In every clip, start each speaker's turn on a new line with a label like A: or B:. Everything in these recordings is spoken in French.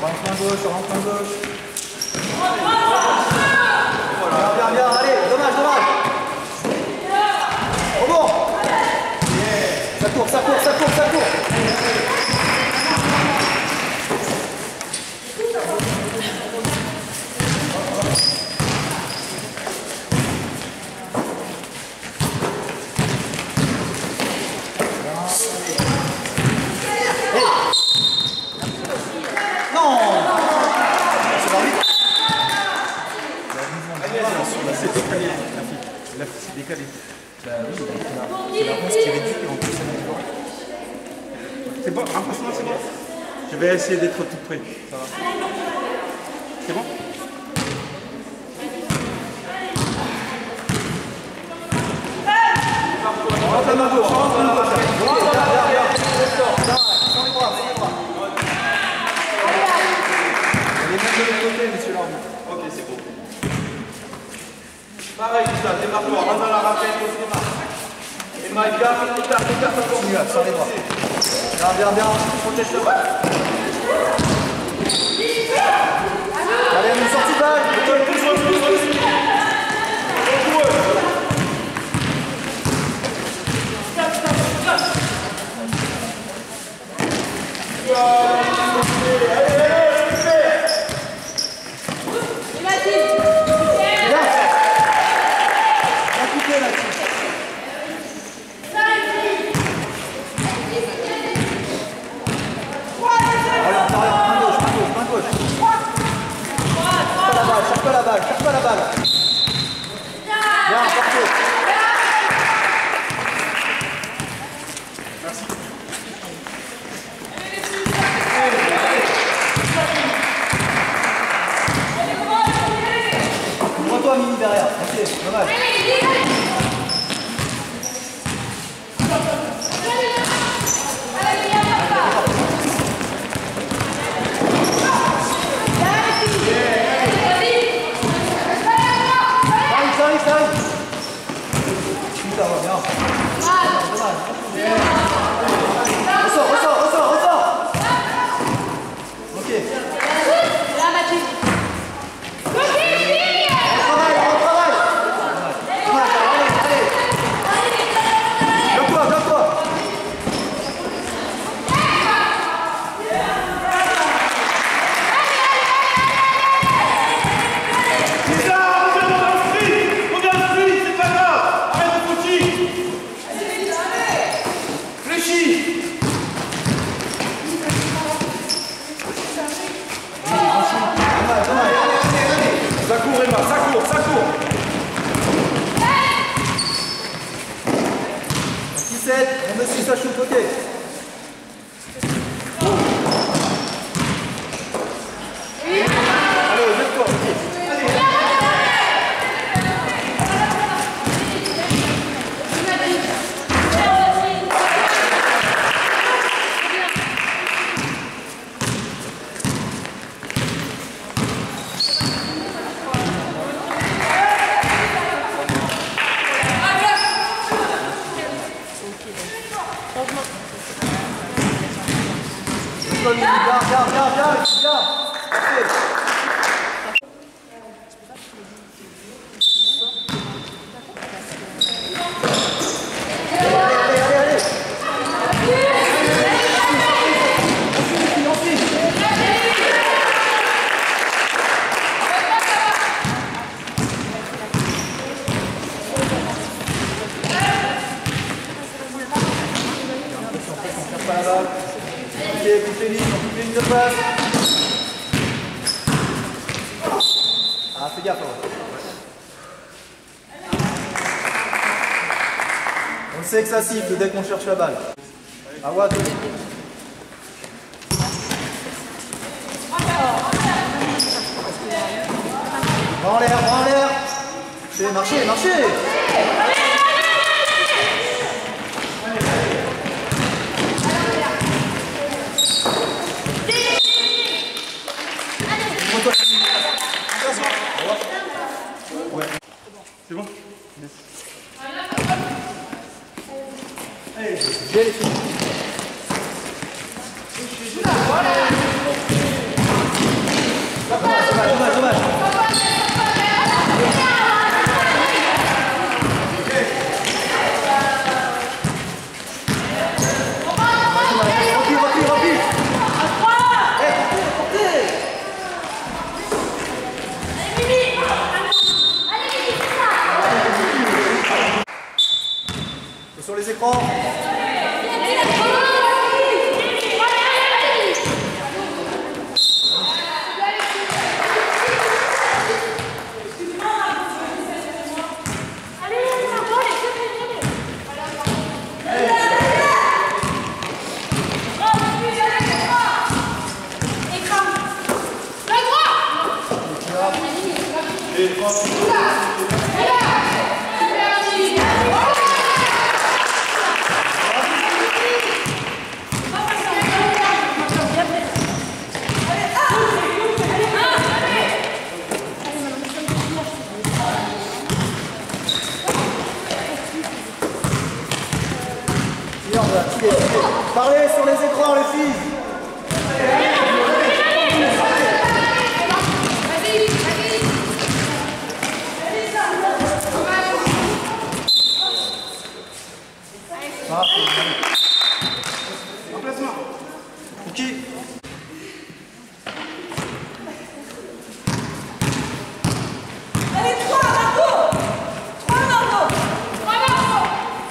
A: Rentre main gauche, rentre main gauche. Voilà. Bien, bien, allez, dommage, dommage. Au bon. Ça court, ça court, ça court, ça court.
B: C'est décalé. Bah oui, c'est la France qui réduit en plus. C'est bon, franchement c'est bon. Je vais essayer d'être tout près. Ça va. C'est bon?
A: Rentre la main gauche, rentre la main gauche. Sans les bras, sans les bras. Les mains de l'autre côté, monsieur Lorme.
B: Ok, c'est bon. Pareil, ça, démarre-toi, rentre dans la raquette, on se démarre. Et Mike, garde, écarte,
A: Continue, sans les bras. Bien, bien, bien.
B: protège le bras.
A: Allez, une sortie de balle. Cherche pas la balle, cherche pas la balle. Bien, parfait.
B: Merci.
A: Ouvre-toi, Mimi, derrière. Ok, dommage. Ça arrive. Ça va bien. Ressort. Ok.
C: Là, Mathilde.
A: On travaille. Allez. Bloque-toi.
B: Ça court, Emma, ça court.
A: 17, on me suit, ça shoot, ok. Allez, jette-toi, ok. Bien. Allez. Pas la balle. Ok, coupe les lignes de passe. Ah, fais gaffe. On sait que ça siffle dès qu'on cherche la balle. Awad. Bras en l'air. Marchez.
B: Ouais. C'est bon? Yes.
A: Allez, j'ai les filles. écrans. Parlez sur les écrans, les filles.
B: Emplacement. Ok.
C: Allez, 3, Marco. 3, Marco. 3, Marco.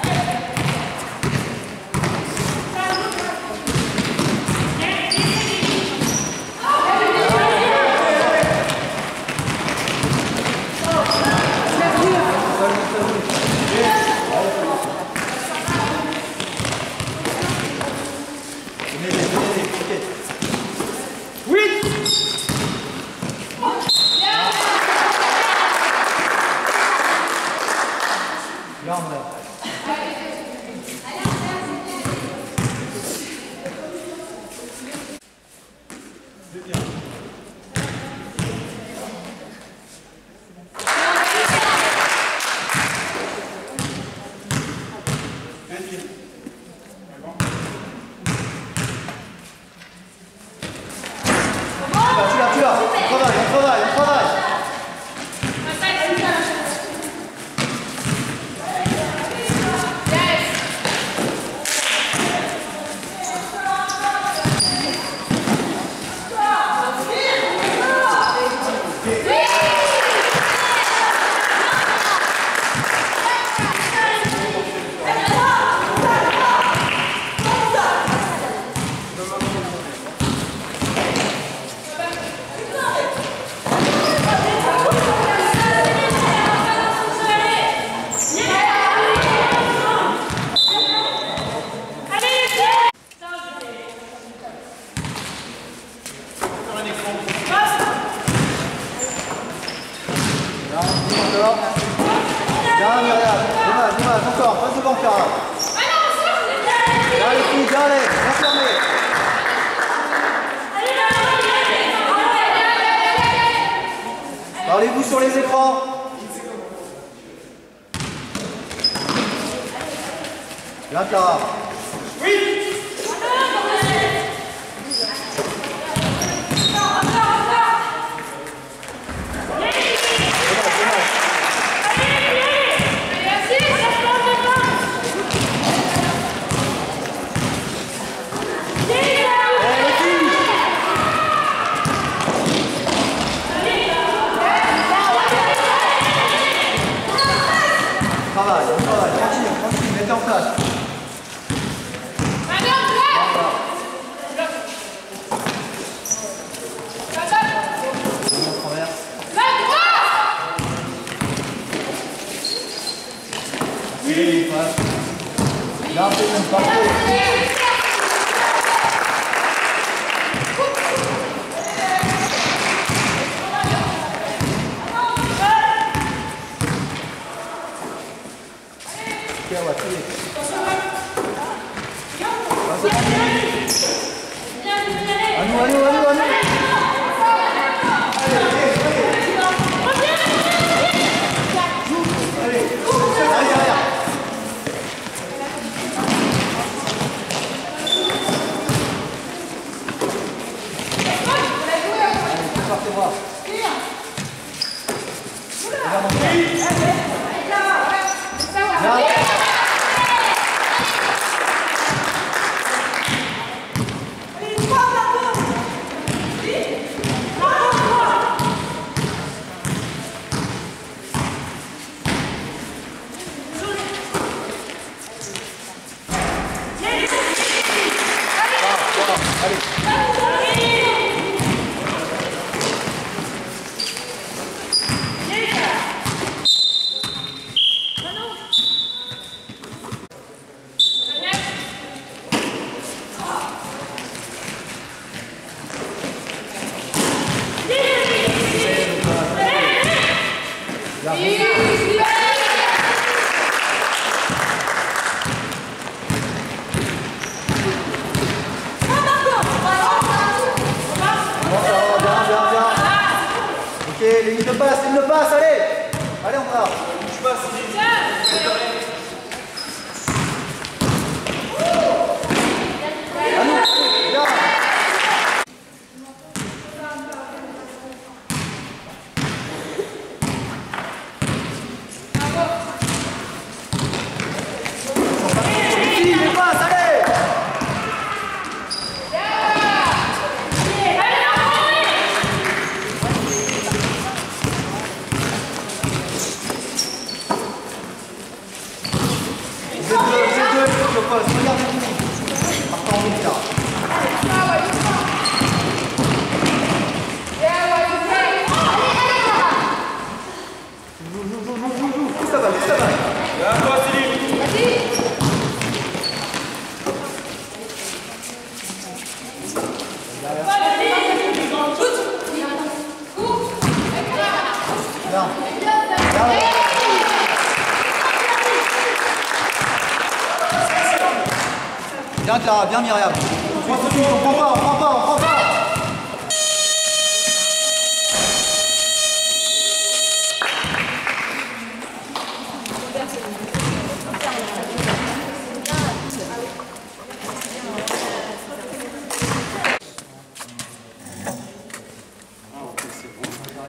A: Bien, Myriam. Dommage, encore. Passe devant, Clara. Bien, les filles, bien, allez. Bien fermé. Parlez-vous sur les écrans. Bien, Clara. Travail, tranquille, mettez en place. Là, c'est même pas Ok, ligne de passe, allez. Allez, on va. Tu passes. Bien Clara, bien Myriam. On prend pas.